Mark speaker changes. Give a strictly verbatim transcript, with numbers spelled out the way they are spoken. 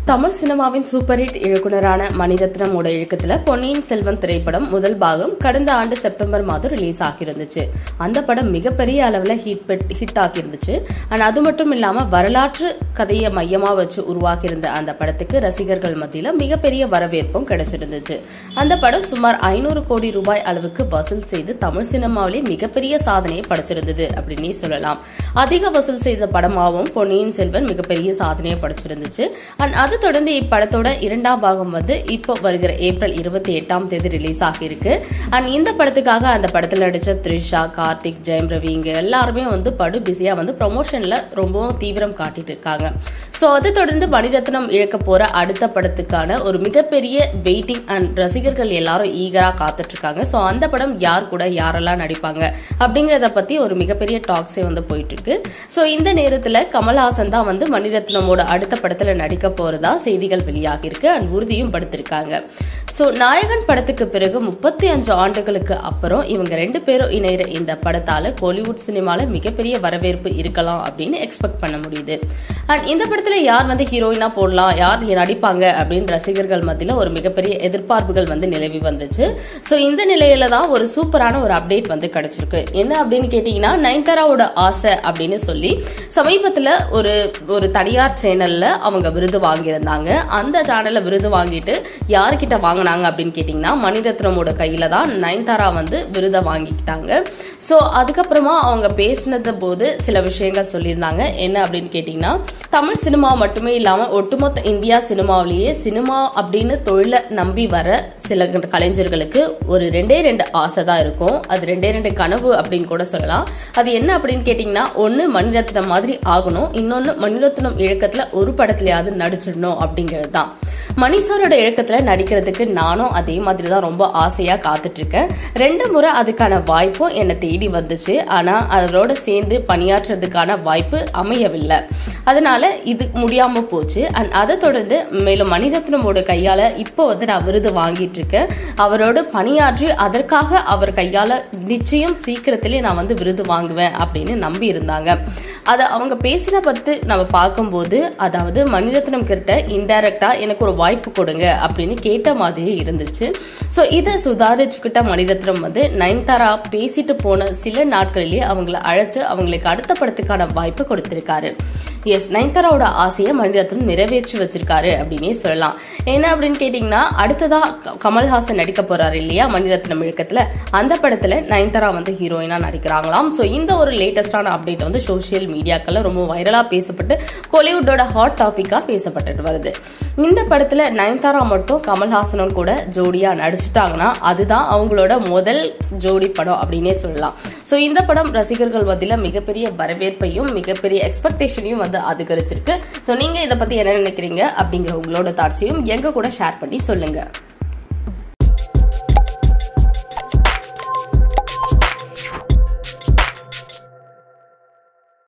Speaker 1: தமிழ் சினிமாவின் super hit இயக்குனரான Mani Ratnam உடைய இயக்கத்துல பொன்னியின் செல்வன் திரைப்படம் முதல் பாகம் கடந்த ஆண்டு செப்டம்பர் மாதம் ரிலீஸ் ஆகியிருந்துச்சு. அந்த படம் மிகப்பெரிய அளவுல ஹிட் ஹிட் ஆகியிருந்துச்சு. அண்ட் அது மட்டும் இல்லாம வரலாற்று கதையை மையமா வச்சு உருவாகியிருந்த அந்த படத்துக்கு ரசிகர்கள் மத்தியில மிகப்பெரிய வரவேற்பும் கிடைச்சிருந்துச்சு. அந்த படம் சுமார் ஐநூறு கோடி ரூபாய் அளவுக்கு வசூல் செய்து தமிழ் சினிமாவிலே மிகப்பெரிய சாதனையை படைச்சிருந்தது அப்படின்னு சொல்லலாம். அதிக வசூல் செய்த படமாகவும் பொன்னியின் செல்வன் மிகப்பெரிய சாதனையை படைச்சிருந்துச்சு. அண்ட் அது தொடர்ந்து இப்படத்தோட இரண்டாம் பாகம் வந்து இப்போ வருகிற ஏப்ரல் இருபத்தி எட்டாம் தேதி ரிலீஸ் ஆகியிருக்கு. அண்ட் இந்த படத்துக்காக அந்த படத்துல நடிச்ச த்ரிஷா, கார்த்திக், ஜெயம் ரவி இங்க எல்லாருமே வந்து படு பிஸியா வந்து ப்ரொமோஷன்ல ரொம்பவும் தீவிரம் காட்டிட்டு இருக்காங்க. சோ அதை தொடர்ந்து மணிரத்னம் இழக்க போற அடுத்த படத்துக்கான ஒரு மிகப்பெரிய வெயிட்டிங் அண்ட் ரசிகர்கள் எல்லாரும் ஈகரா காத்துட்டு இருக்காங்க. சோ அந்த படம் யார் கூட யாரெல்லாம் நடிப்பாங்க அப்படிங்கறத பத்தி ஒரு மிகப்பெரிய டாக்ஸே வந்து போயிட்டு இருக்கு. சோ இந்த நேரத்துல கமல்ஹாசன் தான் வந்து மணிரத்னமோட அடுத்த படத்துல நடிக்க போறதா செய்திகள் வெளியாகி இருக்கு அண்ட் உறுதியும் படுத்திருக்காங்க. சோ நாயகன் படத்துக்கு பிறகு முப்பத்தி அஞ்சு ஆண்டுகளுக்கு அப்புறம் இவங்க ரெண்டு பேரும் இணைகிற இந்த படத்தால கோலிவுட் சினிமால மிகப்பெரிய வரவேற்பு இருக்கலாம் அப்படின்னு எக்ஸ்பெக்ட் பண்ண முடியுது. அண்ட் இந்த படத்துல யார் வந்து ஹீரோயினா போடலாம், யார் நடிப்பாங்க அப்படின்னு ரசிகர்கள் மத்தியில ஒரு மிகப்பெரிய எதிர்பார்ப்புகள் வந்து நிலவி வந்துச்சு. சோ இந்த நிலையில தான் ஒரு சூப்பரான ஒரு அப்டேட் வந்து கிடைச்சிருக்கு. என்ன அப்படின்னு கேட்டீங்கன்னா, நயன்தாராவோட ஆசை அப்படின்னு சொல்லி சமீபத்துல ஒரு ஒரு தனியார் சேனல்ல அவங்க விருது வாங்கியிருந்தாங்க. அந்த சேனல்ல விருது வாங்கிட்டு யாருக்கிட்ட வாங்கினாங்க அப்படின்னு கேட்டீங்கன்னா, மணிரத்னமோட கையில தான் நயன்தாரா வந்து விருதை வாங்கிக்கிட்டாங்க. சோ அதுக்கப்புறமா அவங்க பேசினது போது சில விஷயங்கள் சொல்லியிருந்தாங்க. என்ன அப்படின்னு கேட்டீங்கன்னா, தமிழ் சினிமா மட்டுமே இல்லாம ஒட்டுமொத்த இந்தியா சினிமாவிலேயே சினிமா அப்படின்னு தொழிலை நம்பி வர சில கலைஞர்களுக்கு ஒரு ரெண்டே ரெண்டு ஆசை தான் இருக்கும். அது ரெண்டே ரெண்டு கனவு அப்படின்னு கூட சொல்லலாம். அது என்ன அப்படின்னு கேட்டீங்கன்னா, ஒன்னு மணிரத்னம் மாதிரி ஆகணும், இன்னொன்னு மணிரத்னம் இயக்கத்துல ஒரு படத்துலயாவது நடிச்சிடணும் அப்படிங்கிறது தான். மணி சாரோட இயக்கத்துல நடிக்கிறதுக்கு நானும் அதே மாதிரி தான் ரொம்ப ஆசையா காத்துட்டு இருக்கேன். ரெண்டு முறை அதுக்கான வாய்ப்பும் என்னை தேடி வந்துச்சு. ஆனா அதோட சேர்ந்து பணியாற்றுறதுக்கான வாய்ப்பு அமையவில்லை. அதனால இது முடியாம போச்சு. அண்ட் அதை தொடர்ந்து மேலும் மணிரத்னமோட கையால இப்போ வந்து நான் விருது வாங்கிட்டு இருக்கேன். அவரோட பணியாற்றி அதற்காக அவர் கையால நிச்சயம் சீக்கிரத்திலே நான் வந்து விருது வாங்குவேன் அப்படின்னு நம்பி இருந்தாங்க. அதை அவங்க பேசின பத்தி நம்ம பார்க்கும்போது, அதாவது மணிரத்னம் கிட்ட இன்டைரக்டா எனக்கு ஒரு வாய்ப்பு கொடுங்க அப்படின்னு கேட்ட மாதிரியே இருந்துச்சு. சோ இதை சுதாரிச்சுக்கிட்ட மணிரத்னம் வந்து நயன்தாரா பேசிட்டு போன சில நாட்களிலேயே அவங்களை அழைச்சு அவங்களுக்கு அடுத்த படத்துக்கான வாய்ப்பு கொடுத்திருக்காரு. எஸ், நயன்தாராவோட ஆசையை மணிரத்னம் நிறைவேற்றி வச்சிருக்காரு அப்படின்னே சொல்லலாம். என்ன அப்படின்னு கேட்டீங்கன்னா, அடுத்ததா கமல்ஹாசன் நடிக்க போறாரு இல்லையா மணிரத்னம் இயக்கத்துல, அந்த படத்துல நயன்தாரா வந்து ஹீரோயினா நடிக்கிறாங்களாம். சோ இந்த ஒரு லேட்டஸ்டான அப்டேட் வந்து சோசியல் மீடியாக்கள்ல ரொம்ப வைரலா பேசப்பட்டு கோலிவுட்டோட ஹாட் டாபிக்கா பேசப்பட்டு வருது. இந்த படத்துல நயன்தாரா மட்டும் கமல்ஹாசனும் கூட ஜோடியா நடிச்சுட்டாங்கன்னா அதுதான் அவங்களோட முதல் ஜோடி படம் அப்படின்னே சொல்லலாம். சோ இந்த படம் ரசிகர்கள் மத்தியில மிகப்பெரிய வரவேற்பையும் மிகப்பெரிய எக்ஸ்பெக்டேஷனையும் வந்து அதிகரிச்சிருக்கு. சோ நீங்க இதை பத்தி என்ன நினைக்கிறீங்க அப்படிங்கிற உங்களோட தாட்சியும் எங்க கூட ஷேர் பண்ணி சொல்லுங்க.